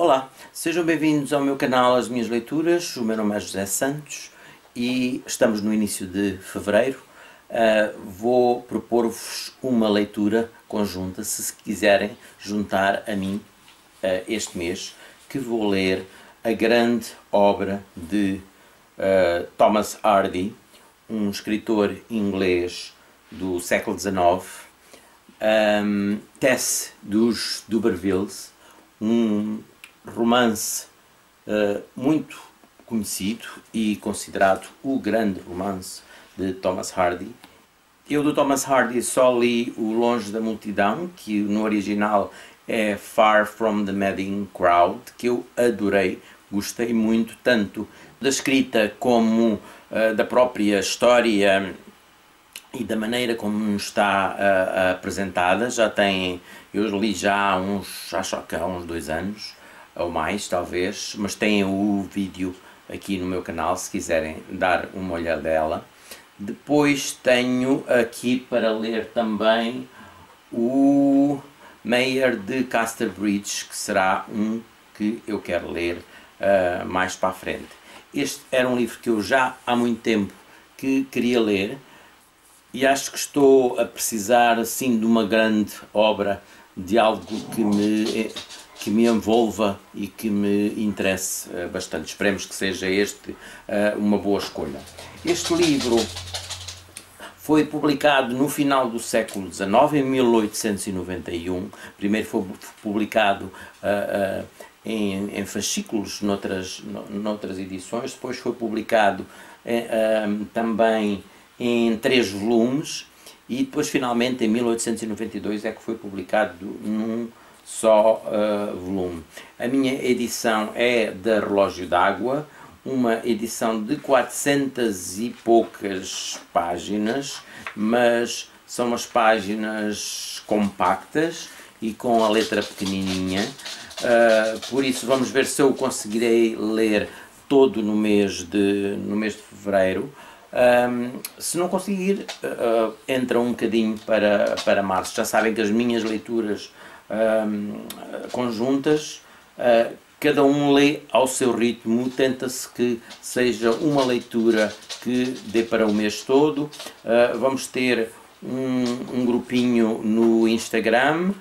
Olá, sejam bem-vindos ao meu canal As Minhas Leituras. O meu nome é José Santos e estamos no início de fevereiro. Vou propor-vos uma leitura conjunta, se quiserem juntar a mim este mês, que vou ler a grande obra de Thomas Hardy, um escritor inglês do século XIX, Tess dos D'Urbervilles, um romance muito conhecido e considerado o grande romance de Thomas Hardy. Eu do Thomas Hardy só li o Longe da Multidão, que no original é Far from the Madding Crowd, que eu adorei, gostei muito, tanto da escrita como da própria história e da maneira como está apresentada. Eu li já acho que há uns 2 anos, ou mais talvez, mas tem o vídeo aqui no meu canal se quiserem dar uma olhadela. Depois tenho aqui para ler também o Mayor de Casterbridge, que será um que eu quero ler mais para a frente. Este era um livro que eu já há muito tempo que queria ler e acho que estou a precisar assim de uma grande obra, de algo que me envolva e que me interesse bastante. Esperemos que seja este uma boa escolha. Este livro foi publicado no final do século XIX, em 1891. Primeiro foi publicado em fascículos noutras edições, depois foi publicado também em 3 volumes e depois finalmente em 1892 é que foi publicado num só volume. A minha edição é da Relógio d'Água, uma edição de 400 e poucas páginas, mas são umas páginas compactas e com a letra pequenininha, por isso vamos ver se eu conseguirei ler todo no mês de fevereiro. Se não conseguir, entra um bocadinho para março. Já sabem que as minhas leituras conjuntas, cada um lê ao seu ritmo, tenta-se que seja uma leitura que dê para o mês todo. Vamos ter um grupinho no Instagram,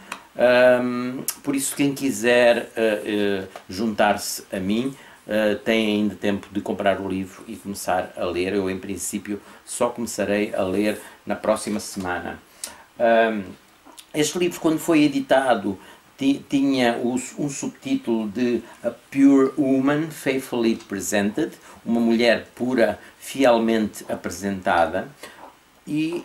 por isso quem quiser juntar-se a mim, tem ainda tempo de comprar o livro e começar a ler. Eu, em princípio, só começarei a ler na próxima semana. Este livro, quando foi editado, tinha um subtítulo de A Pure Woman Faithfully Presented, uma mulher pura, fielmente apresentada, e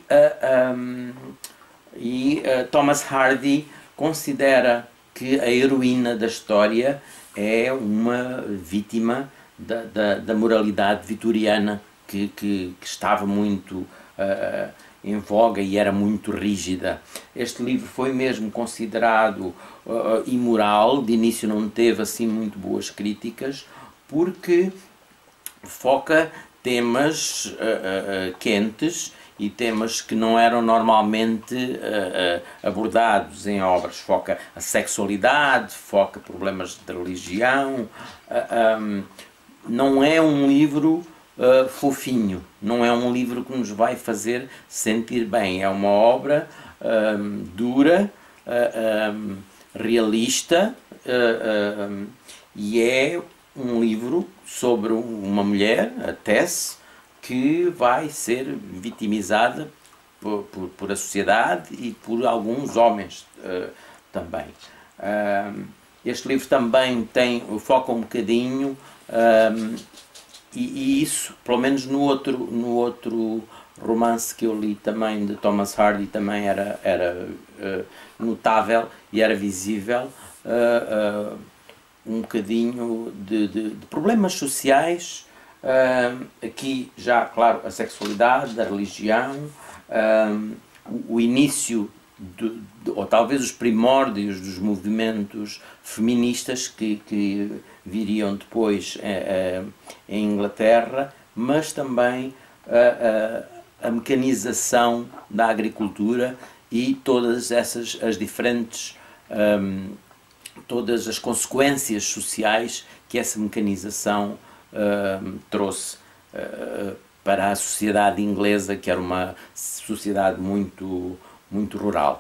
Thomas Hardy considera que a heroína da história é uma vítima da moralidade vitoriana que estava muito em voga e era muito rígida. Este livro foi mesmo considerado imoral, de início não teve assim muito boas críticas, porque foca temas quentes e temas que não eram normalmente abordados em obras. Foca a sexualidade, foca problemas de religião. Não é um livro fofinho, não é um livro que nos vai fazer sentir bem. É uma obra dura, realista, e é um livro sobre uma mulher, a Tess, que vai ser vitimizada por a sociedade e por alguns homens também. Este livro também foca um bocadinho, e isso, pelo menos no outro romance que eu li também de Thomas Hardy, também era notável e era visível um bocadinho de problemas sociais. Aqui já, claro, a sexualidade, a religião, o início ou talvez os primórdios dos movimentos feministas que viriam depois em Inglaterra, mas também a mecanização da agricultura e todas as diferentes todas as consequências sociais que essa mecanização trouxe para a sociedade inglesa, que era uma sociedade muito rural.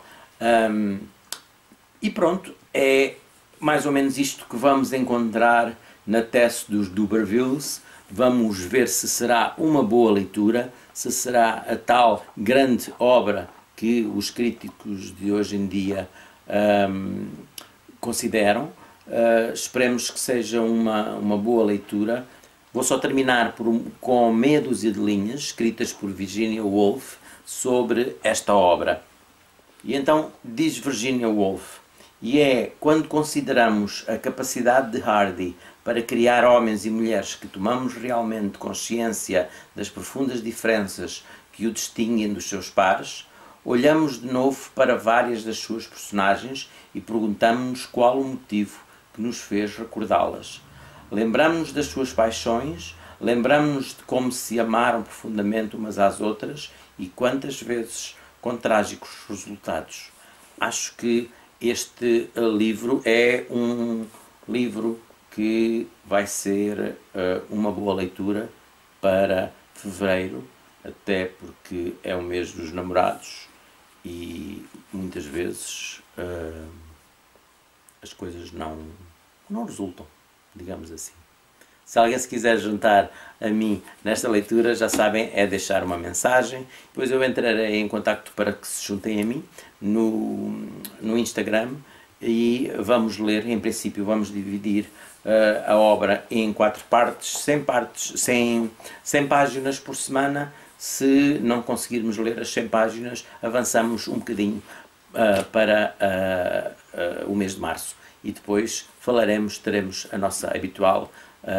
E pronto, é mais ou menos isto que vamos encontrar na tese dos D'Urbervilles. Vamos ver se será uma boa leitura, se será a tal grande obra que os críticos de hoje em dia consideram. Esperemos que seja uma boa leitura. Vou só terminar com meia dúzia de linhas escritas por Virginia Woolf sobre esta obra. E então diz Virginia Woolf: e é quando consideramos a capacidade de Hardy para criar homens e mulheres que tomamos realmente consciência das profundas diferenças que o distinguem dos seus pares, olhamos de novo para várias das suas personagens e perguntamos-nos qual o motivo que nos fez recordá-las. Lembramos-nos das suas paixões, lembramos-nos de como se amaram profundamente umas às outras e quantas vezes com trágicos resultados. Acho que este livro é um livro que vai ser uma boa leitura para fevereiro, até porque é o mês dos namorados e muitas vezes as coisas não resultam, digamos assim. Se alguém se quiser juntar a mim nesta leitura, já sabem, é deixar uma mensagem. Depois eu entrarei em contacto para que se juntem a mim no Instagram e vamos ler. Em princípio vamos dividir a obra em 4 partes, 100 páginas por semana. Se não conseguirmos ler as 100 páginas, avançamos um bocadinho para o mês de março. E depois teremos a nossa habitual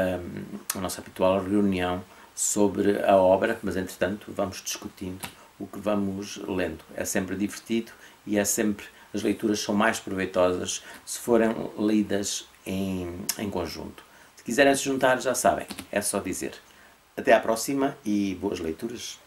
reunião sobre a obra, mas entretanto vamos discutindo o que vamos lendo. É sempre divertido e as leituras são mais proveitosas se forem lidas em conjunto. Se quiserem se juntar, já sabem, é só dizer. Até à próxima e boas leituras!